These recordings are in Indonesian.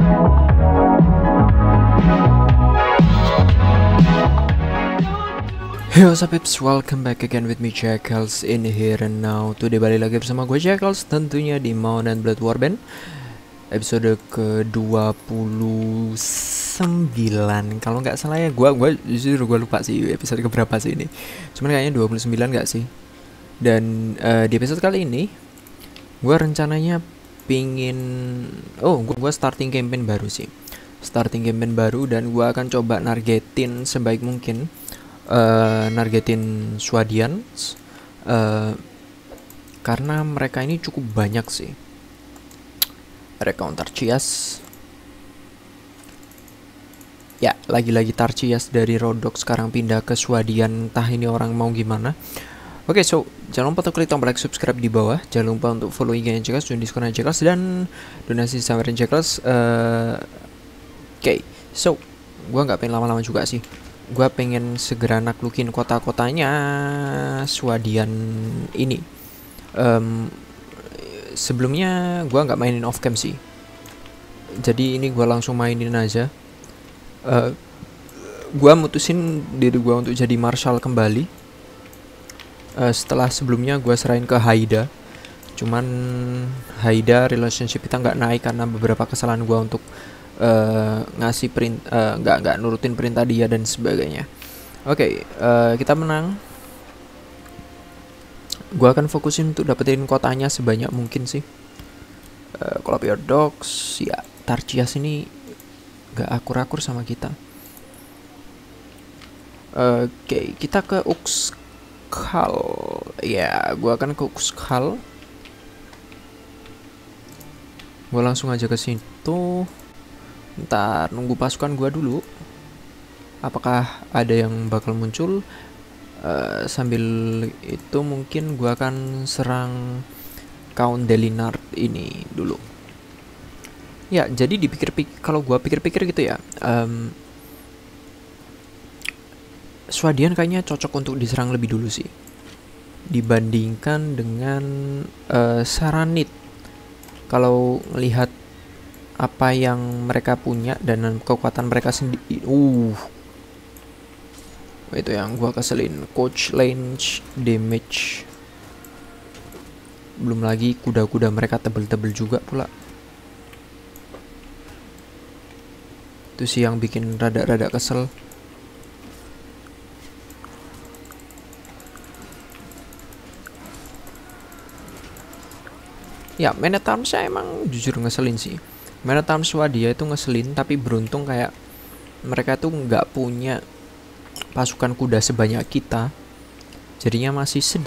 Hey what's up peeps, welcome back again with me Jackals in here and now. Today balik lagi bersama gue Jackals tentunya di Mount and Blood Warband episode ke-29 kalau nggak salah ya. Gue jujur gue lupa sih episode keberapa sih ini. Cuman kayaknya 29 nggak sih. Dan di episode kali ini gue rencananya pingin gue starting campaign baru sih. Starting campaign baru dan gue akan coba nargetin sebaik mungkin. Nargetin Swadians karena mereka ini cukup banyak sih. Recount Tarchias. Ya, lagi-lagi Tarchias dari Rodok sekarang pindah ke Swadian. Entah ini orang mau gimana. Oke, so jangan lupa untuk klik tombol like, subscribe di bawah. Jangan lupa untuk follow IG-nya Jackals, join Discord Jackals dan donasi sama Jackals. Oke, so gua nggak pengen lama-lama juga sih. Gue pengen segera naklukin kota-kotanya Swadian ini. Sebelumnya gue nggak mainin off cam sih, jadi ini gue langsung mainin aja. Gue mutusin diri gue untuk jadi marshal kembali setelah sebelumnya gue serahin ke Haida. Cuman Haida relationship kita nggak naik karena beberapa kesalahan gue untuk ngasih nggak nurutin perintah dia dan sebagainya. Oke, kita menang. Gua akan fokusin untuk dapetin kotanya sebanyak mungkin sih. Kalau Pure Dogs ya, Tarchias ini nggak akur-akur sama kita. Oke, kita ke Uxkhal. Ya, gua akan ke Uxkhal. Gua langsung aja ke situ. Ntar nunggu pasukan gua dulu. Apakah ada yang bakal muncul? Sambil itu mungkin gua akan serang Count Delinard ini dulu. Ya, jadi kalau gua pikir-pikir gitu ya, Swadian kayaknya cocok untuk diserang lebih dulu sih, dibandingkan dengan Saranid. Kalau melihat apa yang mereka punya dan kekuatan mereka sendiri. Itu yang gua keselin. Coach range damage. Belum lagi kuda-kuda mereka tebel-tebel juga pula. Itu sih yang bikin rada-rada kesel. Ya, Man at Arms saya emang jujur ngeselin sih. Man at Arms Swadia itu ngeselin, tapi beruntung kayak mereka tuh nggak punya pasukan kuda sebanyak kita, jadinya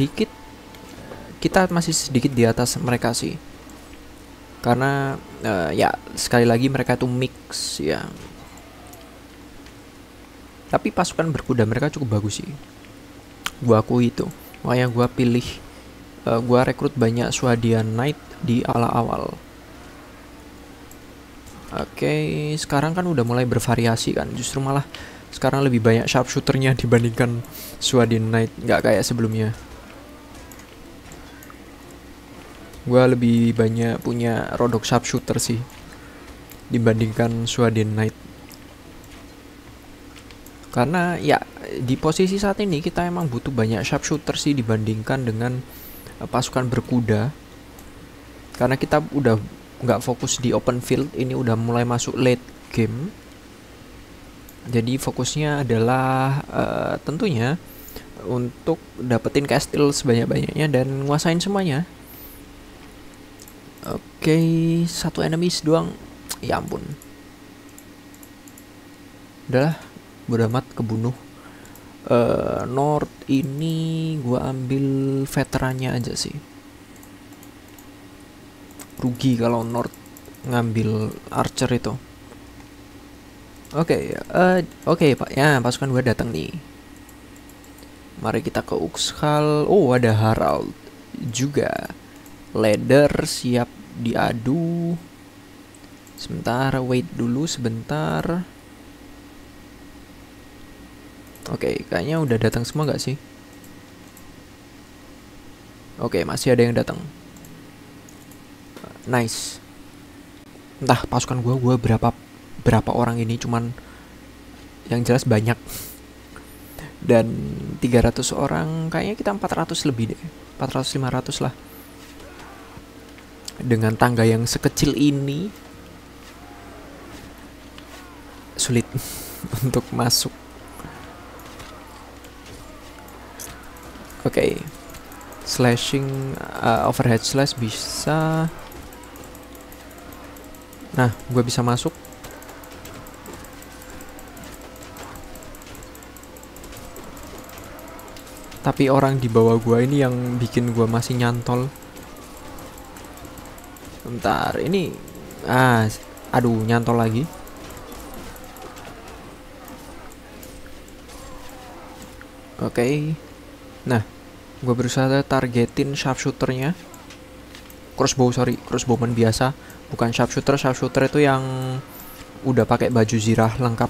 kita masih sedikit di atas mereka sih. Karena ya sekali lagi mereka tuh mix ya. Tapi pasukan berkuda mereka cukup bagus sih, gua akui itu. Makanya gua rekrut banyak Swadian Knight di awal-awal. Oke, sekarang kan udah mulai bervariasi kan. Justru malah sekarang lebih banyak sharpshooternya dibandingkan Swadian Knight. Nggak kayak sebelumnya. Gua lebih banyak punya Rodok sharpshooter sih dibandingkan Swadian Knight. Karena ya di posisi saat ini kita emang butuh banyak sharpshooter sih dibandingkan dengan pasukan berkuda. Karena kita udah nggak fokus di open field, ini udah mulai masuk late game. Jadi fokusnya adalah tentunya untuk dapetin castle sebanyak-banyaknya dan nguasain semuanya. Oke, satu enemies doang. Ya ampun. Udahlah, bodo amat kebunuh. North ini gua ambil veterannya aja sih. Rugi kalau North ngambil archer itu. Oke, Pak. Ya, pasukan gue datang nih. Mari kita ke Uxkhal. Oh, ada Harald juga. Leader siap diadu. Sebentar, wait dulu sebentar. Oke, kayaknya udah datang semua gak sih? Oke, masih ada yang datang. Nice. Entah pasukan gue berapa orang ini, cuman yang jelas banyak. Dan 300 orang, kayaknya kita 400 lebih deh, 400-500 lah. Dengan tangga yang sekecil ini sulit untuk masuk. Oke. Slashing, overhead slash bisa. Nah, gue bisa masuk. Tapi orang di bawah gue ini yang bikin gue masih nyantol. Bentar, ini aduh, nyantol lagi. Oke. Nah, gue berusaha targetin sharpshooternya. Crossbowman biasa, bukan sharpshooter. Sharpshooter itu yang udah pakai baju zirah lengkap,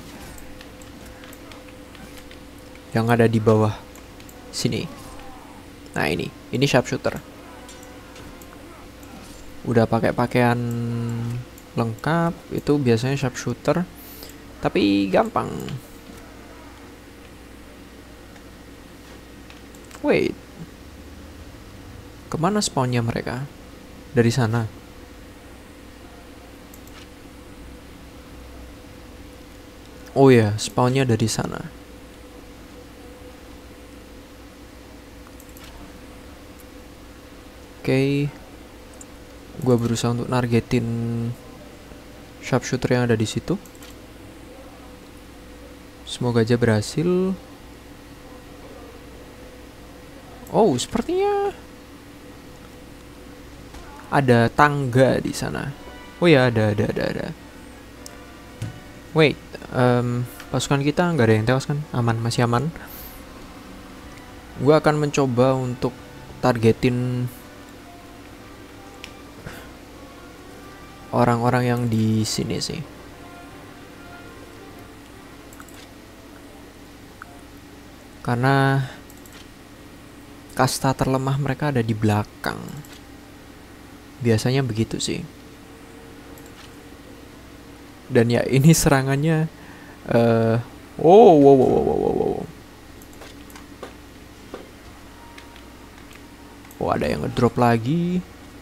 yang ada di bawah sini. Nah, ini sharpshooter. Udah pakai pakaian lengkap, itu biasanya sharpshooter. Tapi gampang. Wait, kemana spawnnya mereka? Dari sana. Oh ya, spawnnya dari sana. Oke. Gua berusaha untuk nargetin sharpshooter yang ada di situ. Semoga aja berhasil. Oh, sepertinya ada tangga di sana. Oh ya, ada. Wait, pasukan kita nggak ada yang tewas kan? Aman, masih aman. Gue akan mencoba untuk targetin orang-orang yang di sini sih. Karena kasta terlemah mereka ada di belakang. Biasanya begitu sih. Dan ya, ini serangannya wow. Oh, ada yang ngedrop lagi.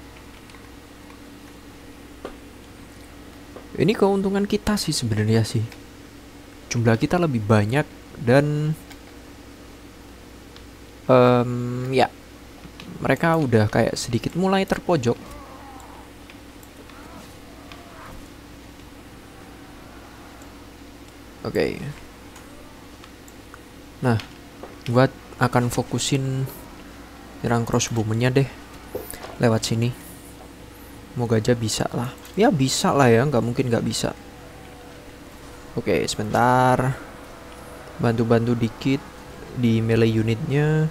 Ini keuntungan kita sih sebenarnya sih. Jumlah kita lebih banyak dan ya, mereka udah kayak sedikit mulai terpojok. Oke. Nah, gua akan fokusin nyerang crossbowman-nya deh lewat sini. Moga aja bisa lah. Ya bisa lah ya, nggak mungkin nggak bisa. Oke, sebentar. Bantu-bantu dikit di melee unitnya.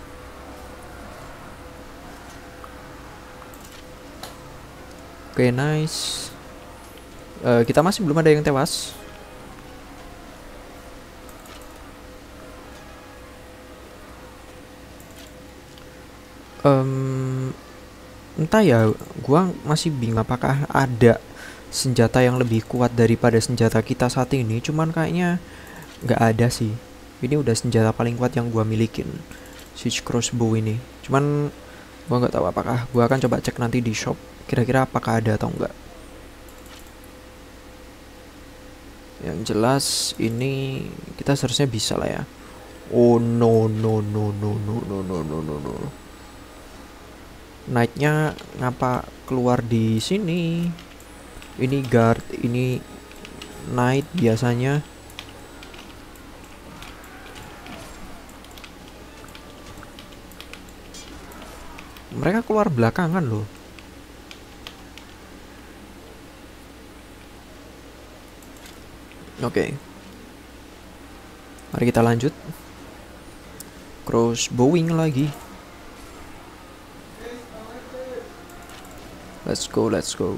Oke, nice. Kita masih belum ada yang tewas. Entah ya, gua masih bingung apakah ada senjata yang lebih kuat daripada senjata kita saat ini. Cuman kayaknya nggak ada sih. Ini udah senjata paling kuat yang gua milikin, siege crossbow ini. Cuman gua nggak tahu apakah gua akan coba cek nanti di shop. Kira-kira apakah ada atau enggak. Yang jelas ini kita seharusnya bisa lah ya. Oh no. Knight-nya ngapa keluar di sini? Ini guard, ini knight biasanya. Mereka keluar belakangan loh. Oke. Mari kita lanjut. Crossbowing lagi. Let's go.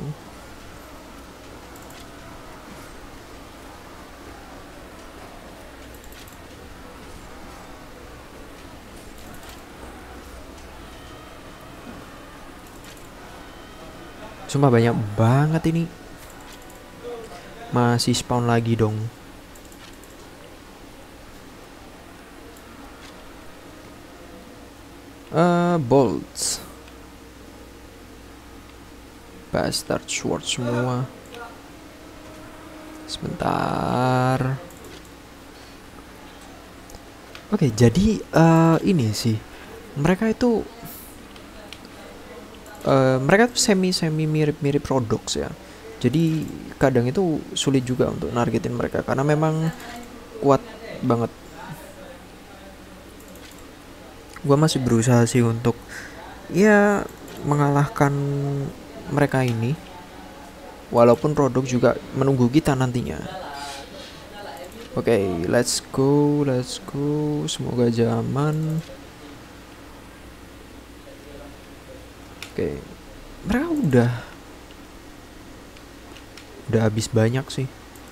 Sumpah banyak banget ini. masih spawn lagi dong. Bolts. Bastard sword semua. Sebentar. Oke, jadi ini sih. Mereka itu mereka tuh semi mirip-mirip Rodox ya. Jadi kadang itu sulit juga untuk nargetin mereka karena memang kuat banget. Gua masih berusaha sih untuk ya mengalahkan mereka ini, walaupun produk juga menunggu kita nantinya. Oke, let's go. Semoga aja aman. Oke, mereka udah habis banyak sih.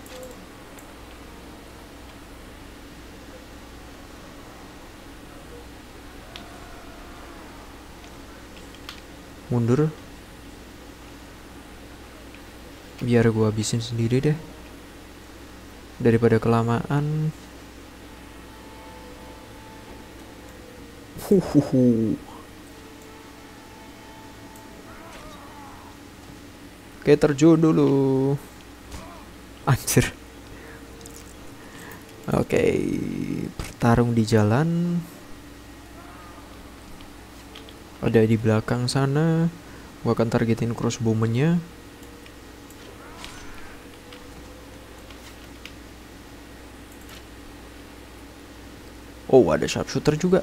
Mundur. Biar gua habisin sendiri deh. Daripada kelamaan. Oke, terjun dulu. Anjir. Oke, bertarung di jalan. Ada di belakang sana. Gua akan targetin crossbowman-nya. Oh, ada sharpshooter juga.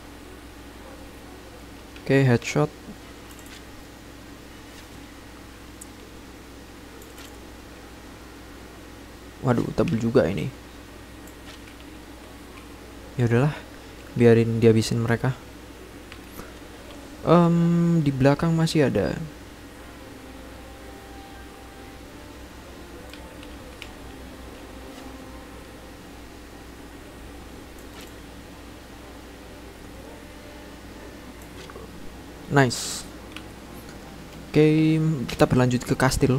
Oke, headshot. Waduh, tebel juga ini. Ya udahlah, biarin dihabisin mereka. Di belakang masih ada. Nice. Oke, kita berlanjut ke kastil.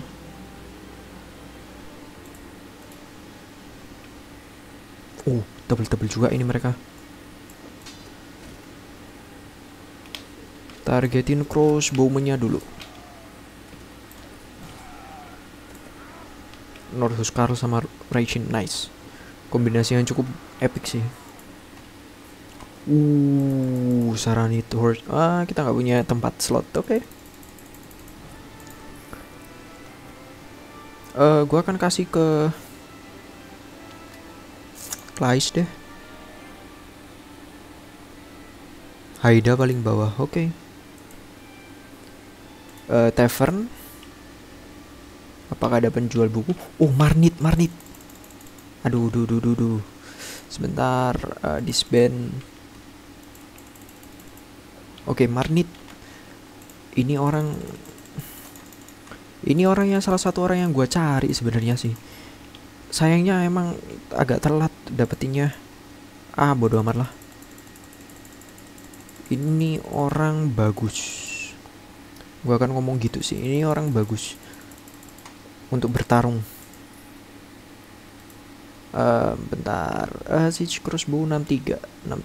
Tebel-tebel juga ini mereka. Targetin crossbowman-nya dulu. North Huskarl sama Raichin, nice. Kombinasi yang cukup epic sih. Saranit horse. Kita nggak punya tempat slot, oke. Gua akan kasih ke Klais deh. Haida paling bawah, oke. Tavern. Apakah ada penjual buku? Marnit. Aduh. Sebentar, disband. Oke, Marnit. Ini orang yang salah satu orang yang gua cari sebenarnya sih. Sayangnya emang agak telat dapetinnya. Bodo amat lah. Ini orang bagus. Gua akan ngomong gitu sih. Ini orang bagus untuk bertarung. Bentar. Siege crossbow 63.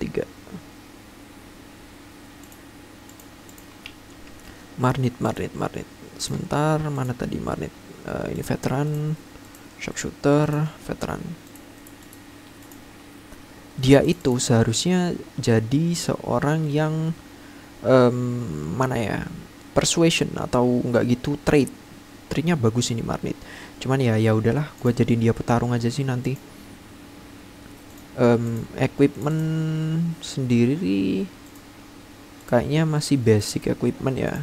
Marnit. Sebentar, mana tadi Marnit? Ini veteran, sharpshooter, veteran. Dia itu seharusnya jadi seorang yang mana ya, persuasion atau enggak gitu, trade-nya bagus ini Marnit. Cuman ya udahlah, gue jadiin dia petarung aja sih nanti. Equipment sendiri kayaknya masih basic equipment ya.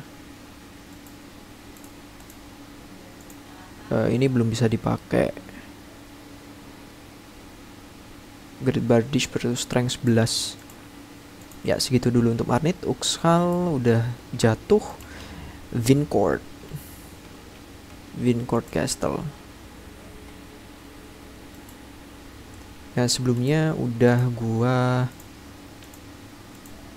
Ini belum bisa dipakai. Great Bardish versus Strength 11. Ya segitu dulu untuk Marnit. Uxkhal udah jatuh. Vincourt Castle. Ya sebelumnya udah gua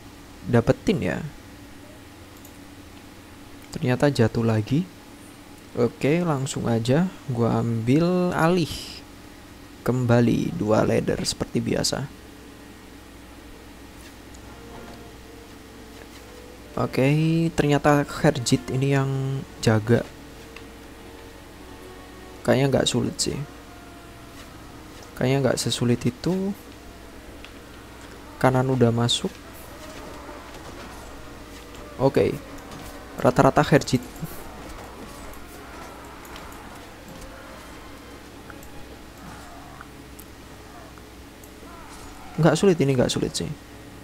dapetin ya. Ternyata jatuh lagi. Oke, langsung aja gua ambil alih kembali 2 ladder seperti biasa. Oke, ternyata Herjit ini yang jaga. Kayaknya nggak sulit sih. Kayaknya nggak sesulit itu. Kanan udah masuk. Oke, rata-rata Herjit. Nggak sulit, ini nggak sulit sih.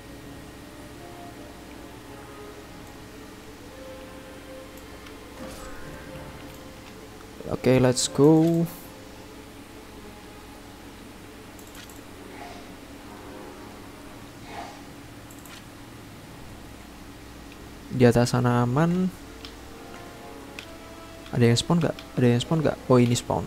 Oke, let's go. Di atas sana aman. Ada yang spawn nggak? Ada yang spawn nggak? Oh, ini spawn.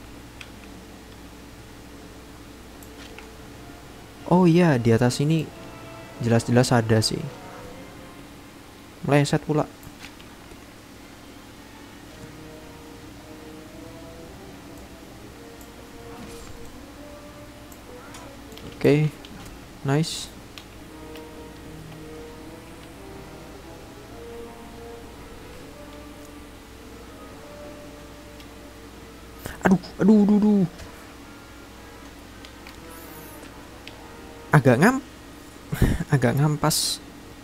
Oh iya, di atas ini jelas-jelas ada sih. Meleset pula. Oke, nice. Aduh, aduh, aduh, aduh. Agak ngampas.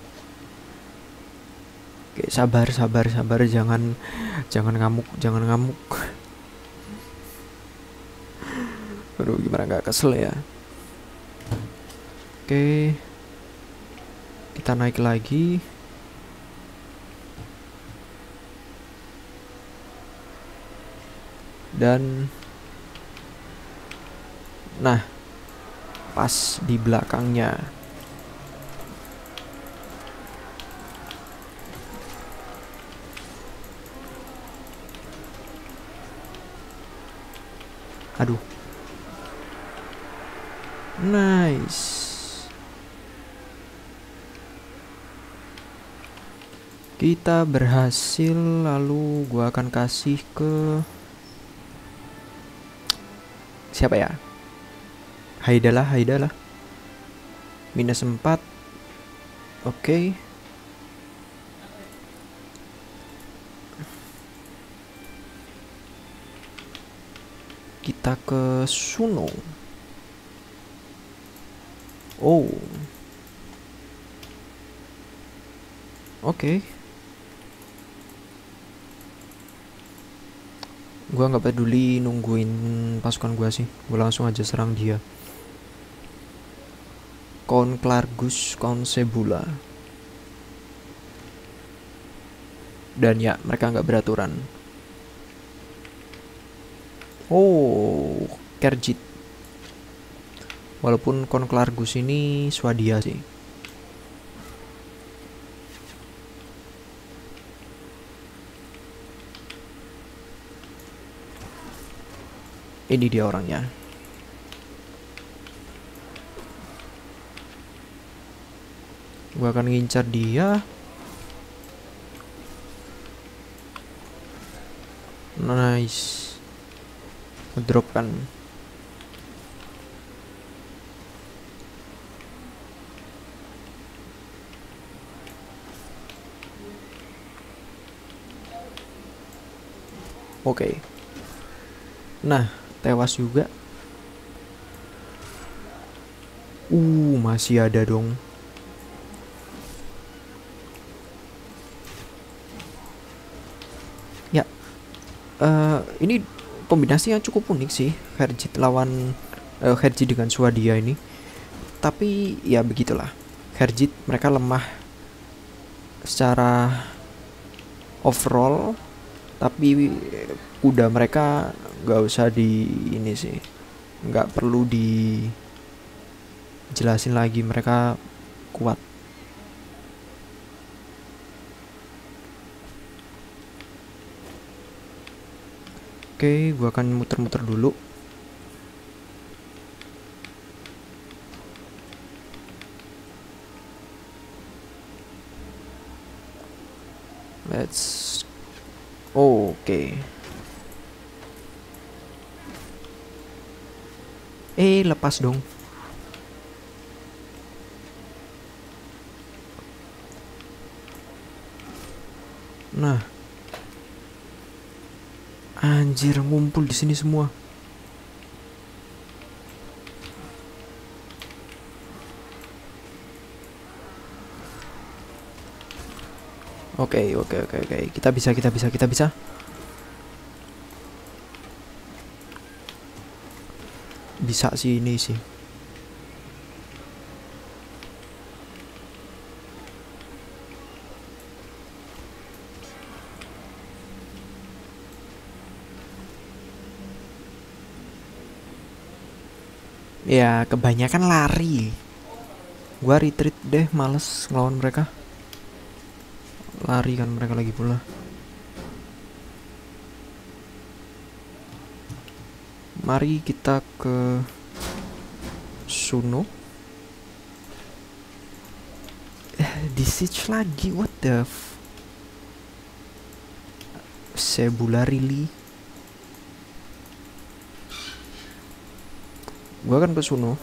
Oke, sabar, sabar, sabar, jangan ngamuk, jangan ngamuk. Aduh, gimana nggak kesel ya. Oke, kita naik lagi. Dan nah, pas di belakangnya. Aduh. Nice. Kita berhasil, lalu gua akan kasih ke siapa ya? Haidalah, Haidalah. -4. Oke. Kita ke Suno. Oh. Oke. Gua nggak peduli nungguin pasukan gua sih. Gua langsung aja serang dia. Conclargus Consebula. Dan ya, mereka nggak beraturan. Oh, Kerjit. Walaupun Conclargus ini Swadia sih. Ini dia orangnya. Gua akan ngincar dia. Nice. Ngedrop kan. Oke. Nah, tewas juga. Masih ada dong. Ya, ini kombinasi yang cukup unik sih, Herjit lawan Herjit dengan Swadia ini. Tapi ya begitulah. Herjit mereka lemah secara overall, tapi kuda mereka nggak usah di ini sih, nggak perlu dijelasin lagi, mereka kuat. Oke, gua akan muter-muter dulu. Let's oke. Lepas dong. Nah, anjir, ngumpul di sini semua. Oke. Kita bisa. Bisa sih ini sih. Ya, kebanyakan lari. Gua retreat deh, males ngelawan mereka. Lari kan mereka lagi pula. Mari kita ke Suno. Di siege lagi, what the Sebula really. Gua kan ke Suno.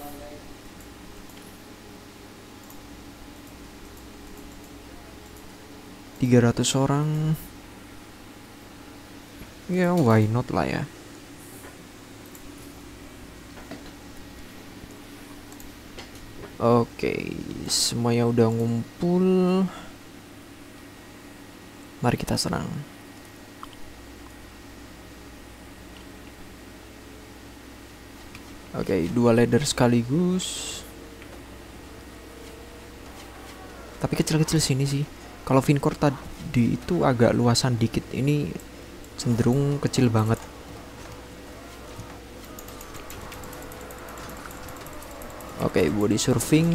$300 orang. Ya, why not lah ya. Oke, semuanya udah ngumpul. Mari kita serang. Oke, 2 ladder sekaligus. Tapi kecil-kecil sini sih. Kalau Vincore tadi itu agak luasan dikit. Ini cenderung kecil banget. Oke, body surfing.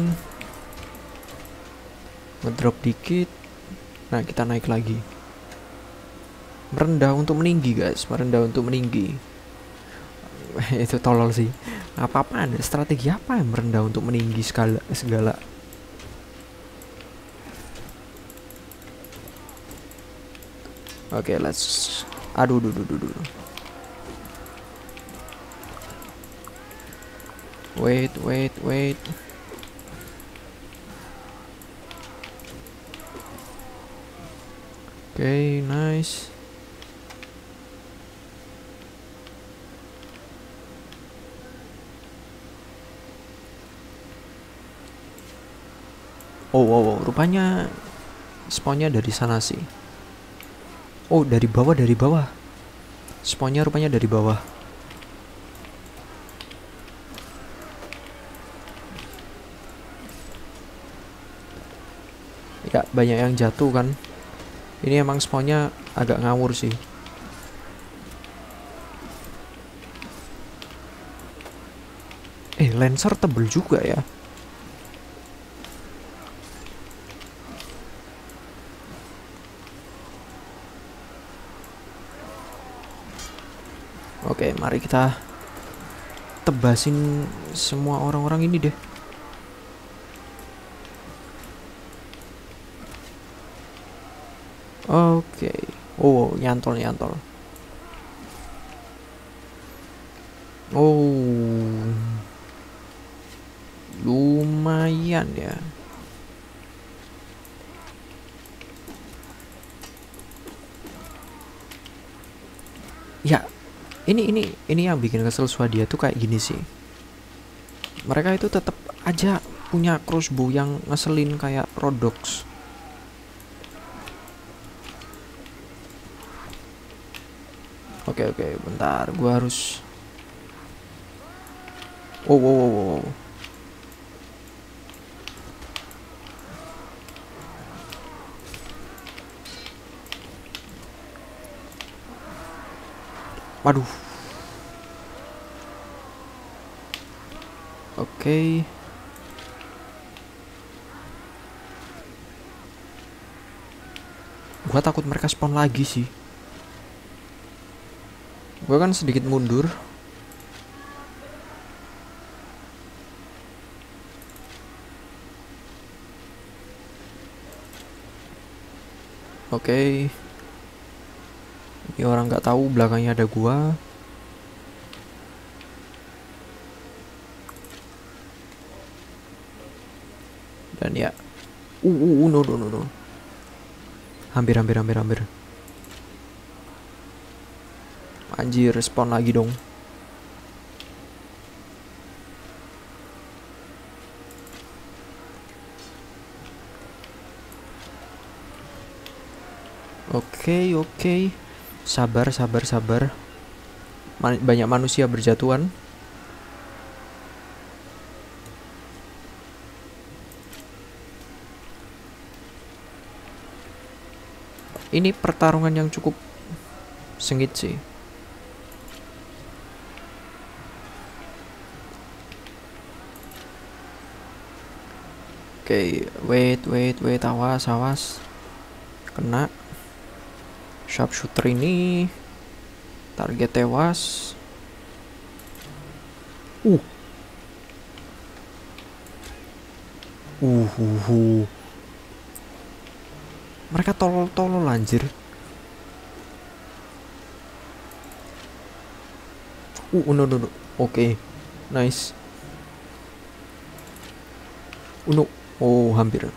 Ngedrop dikit. Nah, kita naik lagi. Merendah untuk meninggi, guys. Merendah untuk meninggi. Itu tolol sih. Apa-apaan? Strategi apa yang merendah untuk meninggi segala? Oke, let's. Aduh. Wait. Oke, nice. Oh, rupanya spawnnya dari sana sih. Oh, dari bawah. Spawnnya rupanya dari bawah. Ya, banyak yang jatuh kan. Ini emang spawnnya agak ngawur sih. Lancer tebel juga ya. Oke, mari kita tebasin semua orang-orang ini deh. Oke. Oh, nyantol. Oh, lumayan ya. Ya, ini yang bikin kesel Swadia tuh kayak gini sih. Mereka itu tetap aja punya crossbow yang ngeselin kayak Rodox. Oke, bentar, gua harus. Oh. Waduh. Oke. Gua takut mereka spawn lagi sih. Gua kan sedikit mundur. Oke. Ini orang nggak tahu belakangnya ada gua. Dan ya, no no no no. Hampir. Anjir, respon lagi dong. Oke. Sabar. Banyak manusia berjatuhan. Ini pertarungan yang cukup sengit sih. Oke, wait, awas. Kena. Sharpshooter ini target tewas. Uh. Mereka tolol anjir. No. Oke. Nice. No. Oh, hampir.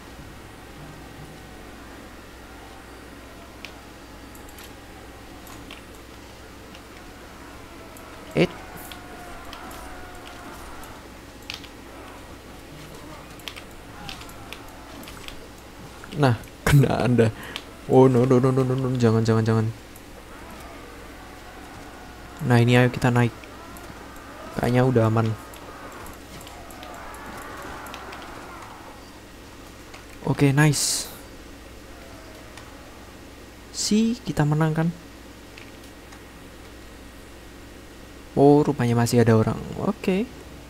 Nah, kena Anda. Oh no, jangan. Nah, ini ayo kita naik. Kayaknya udah aman. Oke, nice. Kita menang kan? Oh, rupanya masih ada orang. Oke.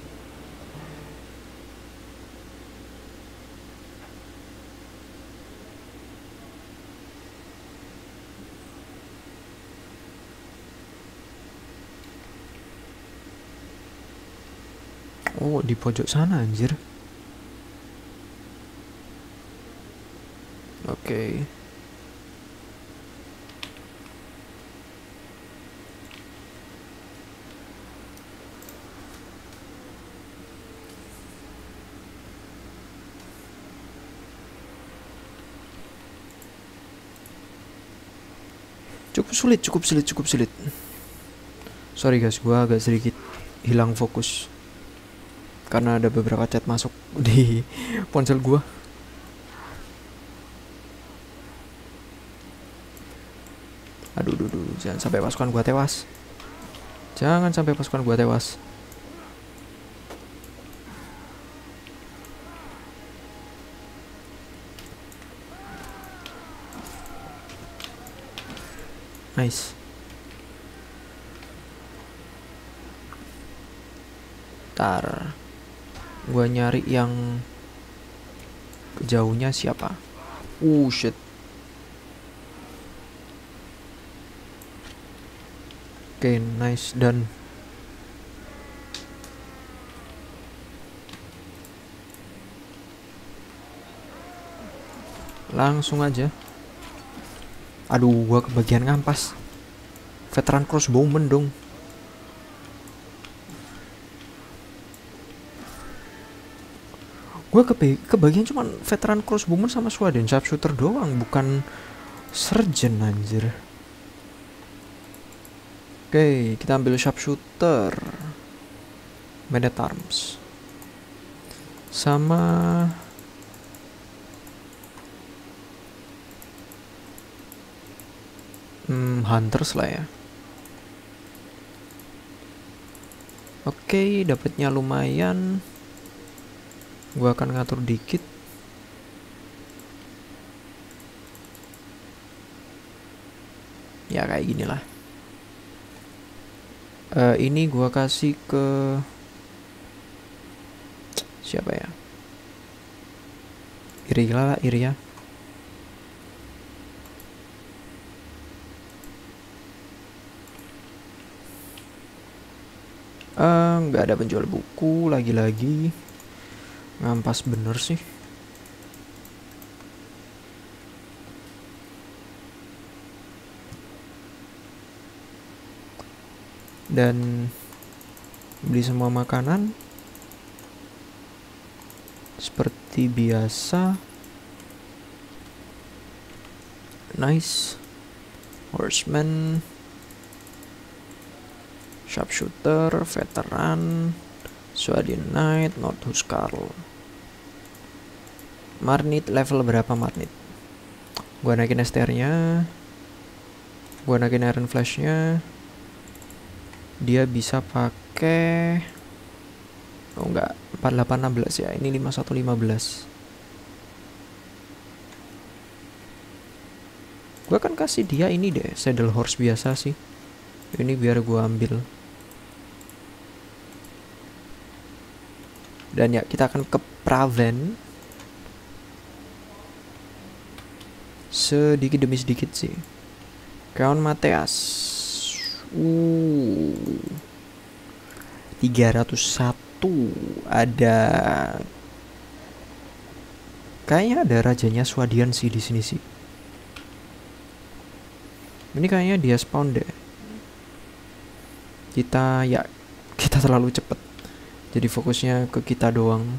Oh, di pojok sana anjir. Oke. Cukup sulit. Sorry guys, gua agak sedikit hilang fokus karena ada beberapa chat masuk di ponsel gua. Aduh, jangan sampai pasukan gua tewas. Nice. Ntar gua nyari yang kejauhnya siapa. Shit. Oke, nice, dan langsung aja. Aduh, gua kebagian ngampas. Veteran crossbowman dong. Gua kebagian cuman veteran crossbowman sama sword dan sharpshooter doang, bukan surgeon anjir. Oke, kita ambil sharpshooter, man at arms, sama hunters lah ya. Oke, dapatnya lumayan. Gua akan ngatur dikit. Ya kayak gini lah. Ini gua kasih ke siapa ya? Iria. Nggak ada penjual buku lagi. Ngampas bener sih. Dan beli semua makanan. Seperti biasa. Nice. Horseman, sharpshooter, veteran, Swadian Knight, North Huskarl. Marnit level berapa Marnit? Gua naikin STR-nya. Gua naikin Iron Flash-nya. Dia bisa pakai enggak 4816 ya. Ini 5115. Gue akan kasih dia ini deh, saddle horse biasa sih. Ini biar gue ambil. Dan ya kita akan ke Praven. Sedikit demi sedikit sih. Count Mateas. 301. Ada. Kayaknya ada rajanya Swadian sih di sini sih. Ini kayaknya dia spawn deh. Kita terlalu cepet. Jadi fokusnya ke kita doang.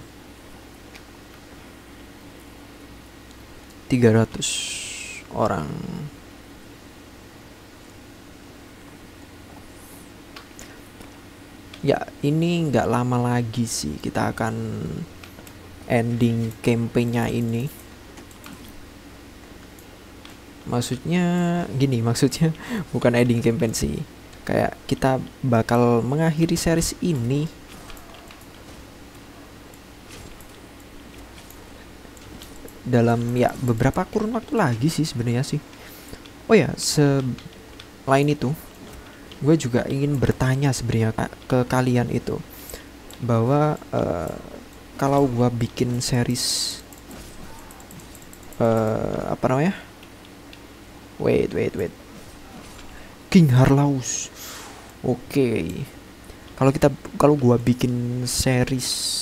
300 orang. Ya, ini nggak lama lagi sih kita akan ending campaign-nya ini. Maksudnya bukan ending campaign sih. Kayak kita bakal mengakhiri series ini dalam ya beberapa kurun waktu lagi sih sebenarnya sih. Oh ya, selain itu, gue juga ingin bertanya sebenarnya ke kalian itu bahwa kalau gue bikin series apa namanya? Wait. King Harlaus. Oke. Kalau gua bikin series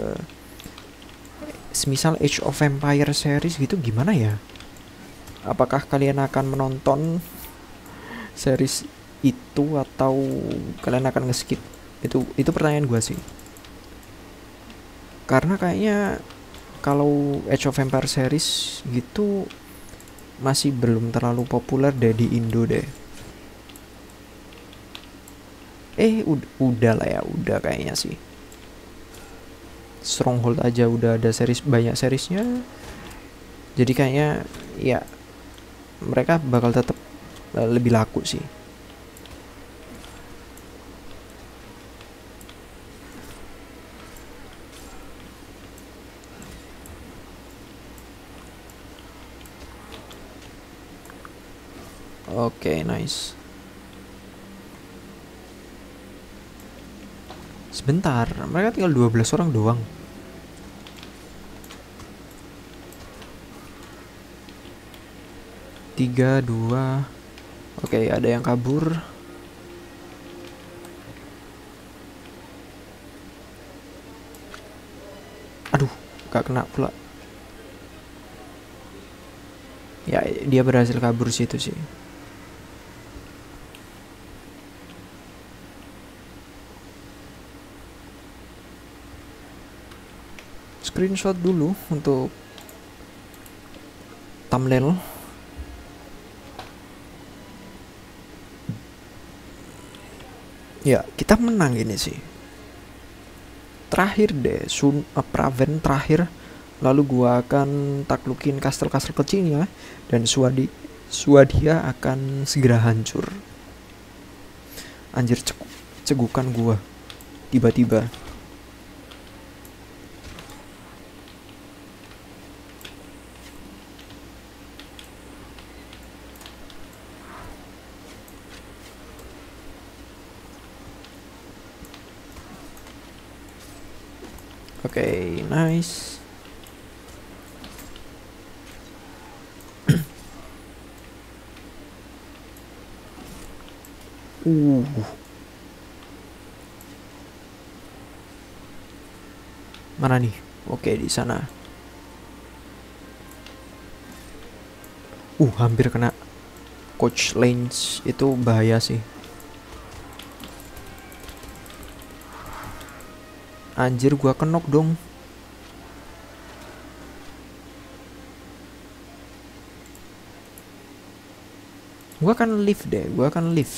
semisal Age of Empire series gitu gimana ya? Apakah kalian akan menonton series itu atau kalian akan nge-skip? Itu pertanyaan gua sih. Karena kayaknya kalau Age of Empire series gitu masih belum terlalu populer deh di Indo deh. Udah lah ya, udah kayaknya sih. Stronghold aja udah ada banyak seriesnya. Jadi kayaknya ya mereka bakal tetap lebih laku sih. Oke, nice. Sebentar, mereka tinggal 12 orang doang. Tiga, dua. Oke, ada yang kabur. Aduh, gak kena pula. Ya, dia berhasil kabur situ sih. Screenshot dulu untuk thumbnail. Ya, kita menang ini sih. Terakhir deh, Praven terakhir. Lalu gua akan taklukin kastel-kastel kecilnya dan Swadia akan segera hancur. Anjir, cegukan gua tiba-tiba. Oke, nice. Mana nih? Oke, di sana. Hampir kena Coach Lance, itu bahaya sih. Anjir, gua kenok dong. Gua akan live deh, gua akan live.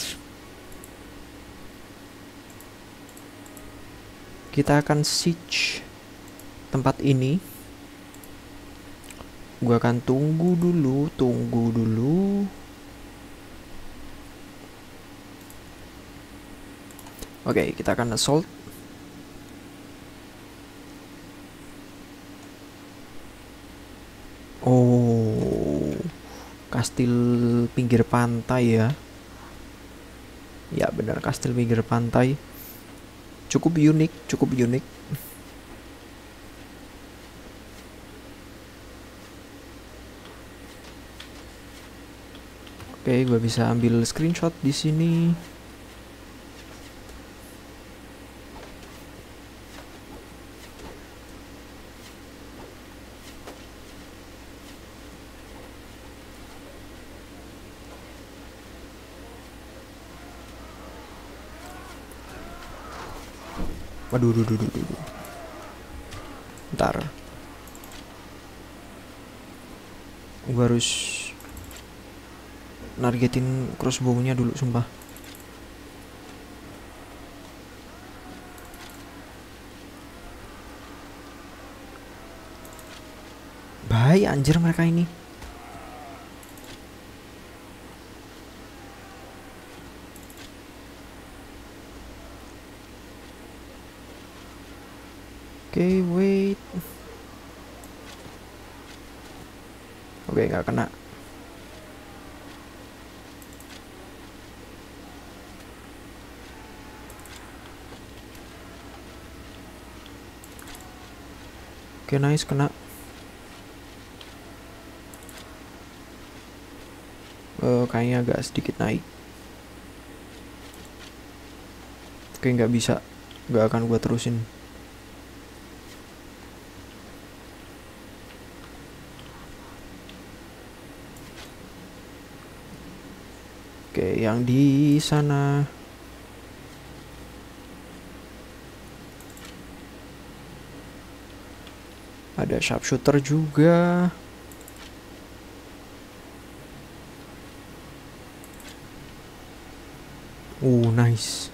Kita akan siege tempat ini. Gua akan tunggu dulu. Oke, kita akan assault. Oh, kastil pinggir pantai ya. Ya benar, kastil pinggir pantai. Cukup unik. Oke, gue bisa ambil screenshot di sini. Waduh, Ntar. Gue harus nargetin crossbow-nya dulu, sumpah. Bahaya anjir mereka ini. Oke, wait. Oke, nggak kena. Oke, nice, kena. Kayaknya agak sedikit naik. Oke, nggak bisa. Nggak akan gua terusin. Oke, yang di sana. Ada sharpshooter juga. Nice.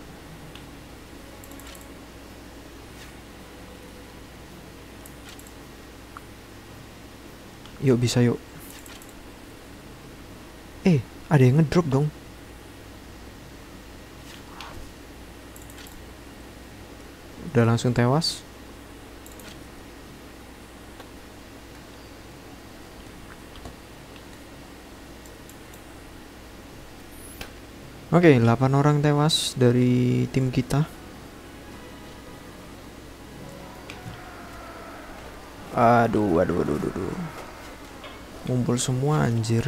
Yuk, bisa yuk. Ada yang ngedrop dong. Udah langsung tewas. Oke, 8 orang tewas dari tim kita. Aduh. Ngumpul semua anjir.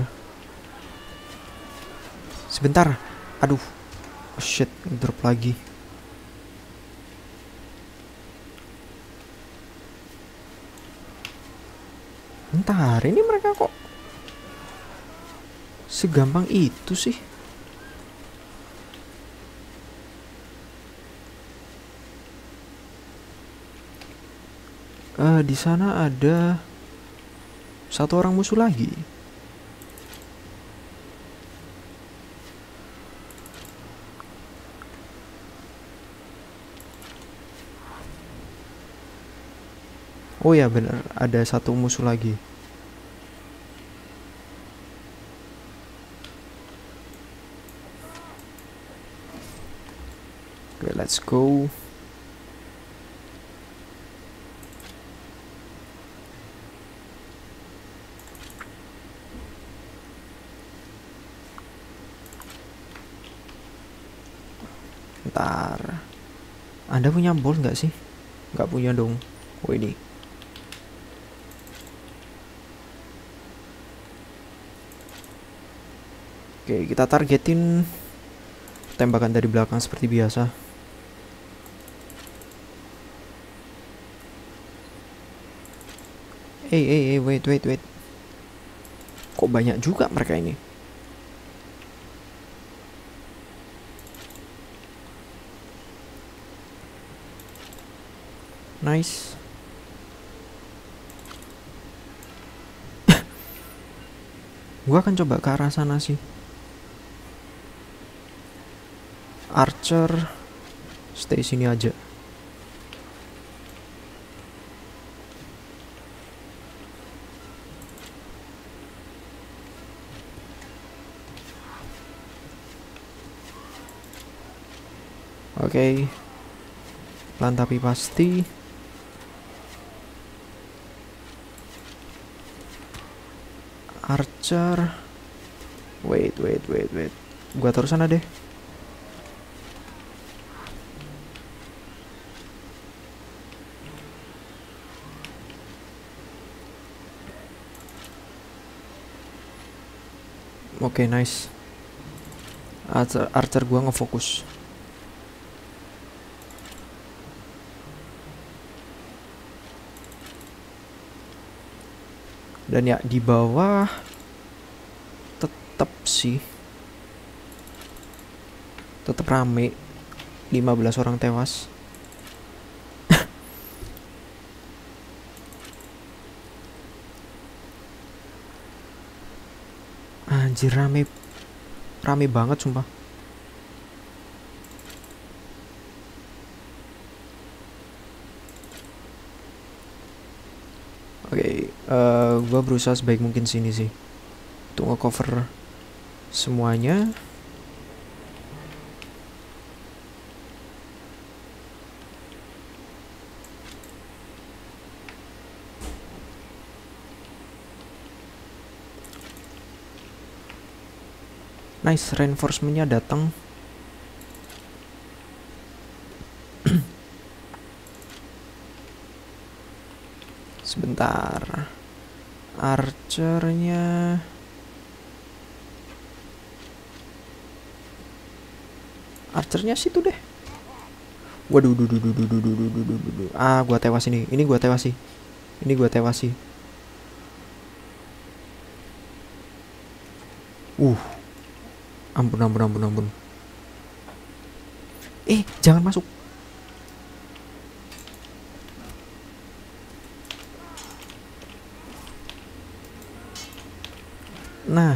Sebentar. Aduh. Shit, drop lagi. Bentar, ini mereka kok segampang itu sih? Di sana ada satu orang musuh lagi. Oh ya bener, ada satu musuh lagi. Oke, let's go. Bentar. Anda punya bol nggak sih? Nggak punya dong. Oh ini. Oke, kita targetin tembakan dari belakang seperti biasa. Wait. Kok banyak juga mereka ini? Nice. Gua akan coba ke arah sana sih. Archer stay sini aja. Oke. Pelan tapi pasti. Archer. Wait. Gua taruh sana deh. Oke, nice. Archer gua ngefokus. Dan ya di bawah tetap sih tetap rame, 15 orang tewas. Anjir, rame banget sumpah. Oke, gua berusaha sebaik mungkin sini sih untuk ngecover semuanya. Nice, reinforcementnya datang. Sebentar. Archernya situ deh. Waduh, gua tewas ini. Ini gua tewas sih. Ampun. Jangan masuk. Nah.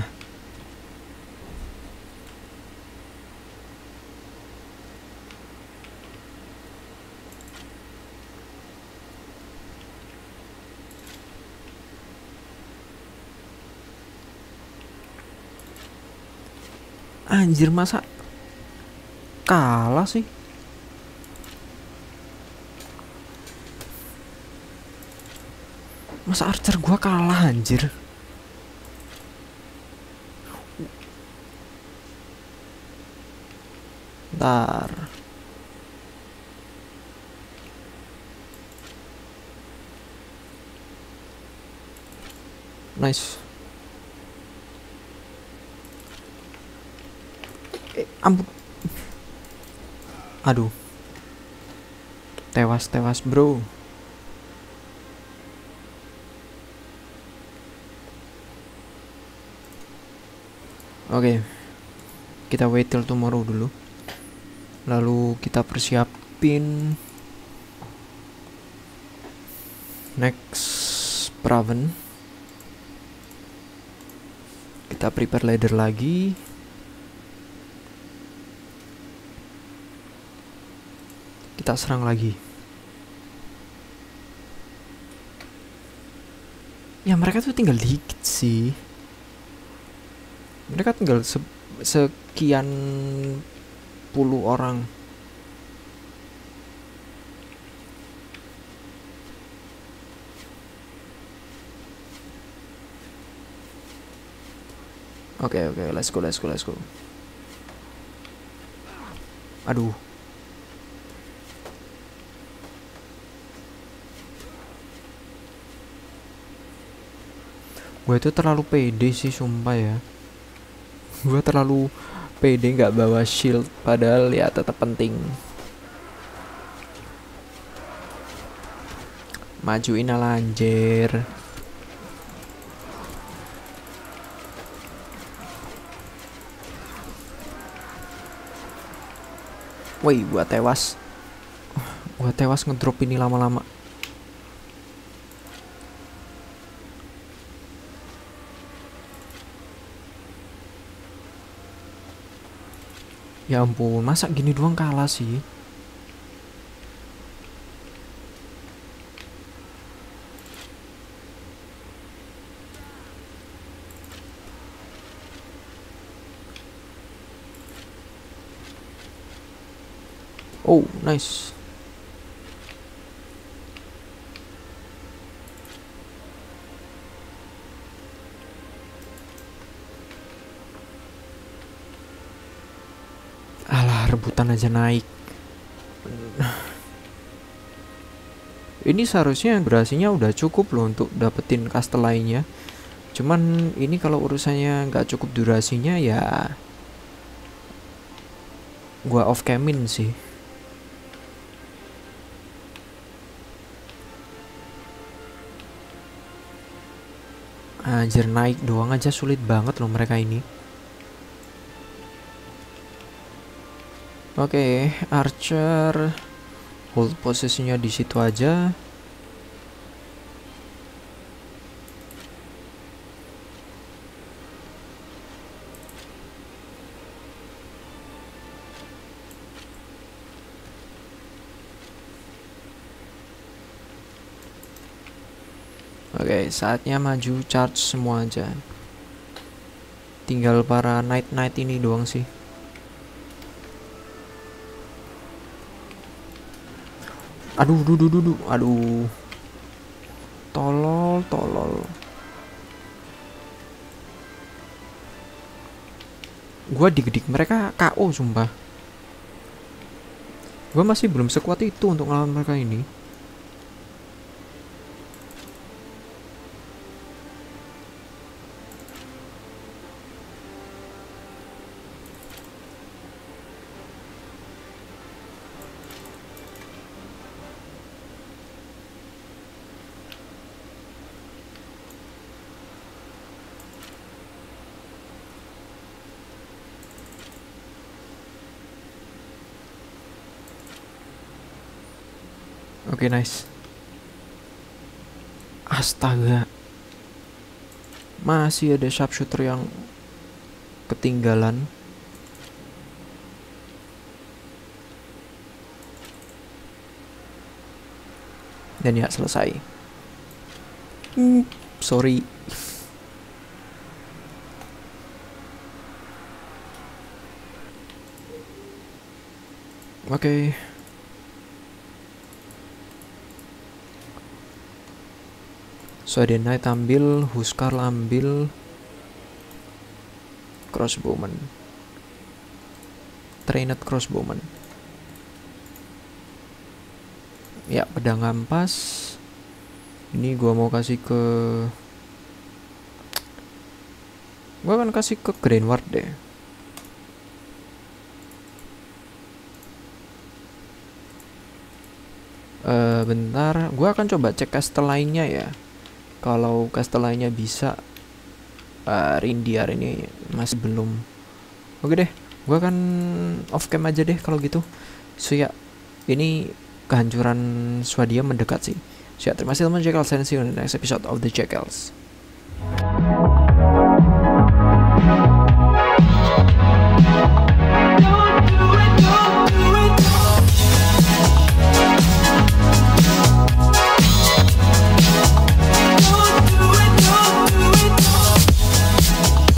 Anjir, masa kalah sih? Masa Archer gua kalah anjir? Bentar. Nice. Ampun. Aduh. Tewas bro. Oke. Kita wait till tomorrow dulu. Lalu kita persiapin next Praven. Kita prepare ladder lagi. Kita serang lagi. Ya mereka tuh tinggal dikit sih. Mereka tinggal sekian puluh orang. Oke, let's go. Aduh. Gue itu terlalu pede sih sumpah ya. Gue terlalu pede nggak bawa shield, padahal ya tetap penting. Majuin ala anjir. Woi, gua tewas ngedrop ini lama-lama. Ya ampun, masa gini doang kalah sih? Oh, nice. Alah, rebutan aja naik. Ini seharusnya durasinya udah cukup loh untuk dapetin kastel lainnya. Cuman ini kalau urusannya nggak cukup durasinya ya gua off camin sih. Anjir, naik doang aja sulit banget loh mereka ini. Oke, Archer hold posisinya di situ aja. Oke, saatnya maju charge semua aja. Tinggal para knight ini doang sih. Aduh, aduh. Tolol. Gua digedik mereka KO sumpah. Gua masih belum sekuat itu untuk ngelawan mereka ini. Oke, nice. Astaga. Masih ada sharpshooter yang ketinggalan. Dan ya selesai. Sorry. Oke. So ada knight ambil, Huskar ambil, crossbowman, trained crossbowman. Ya, pedang ampas. Ini gua mau kasih ke, gua akan kasih ke Greenward deh. Bentar, gua akan coba cek castle lainnya ya. Kalau castle lainnya bisa, Rindiar ini masih belum. Oke deh, gua akan off cam aja deh kalau gitu. So ya, ini kehancuran Swadia mendekat sih. So ya, terima kasih teman Jackals, and see you in the next episode of the Jackals.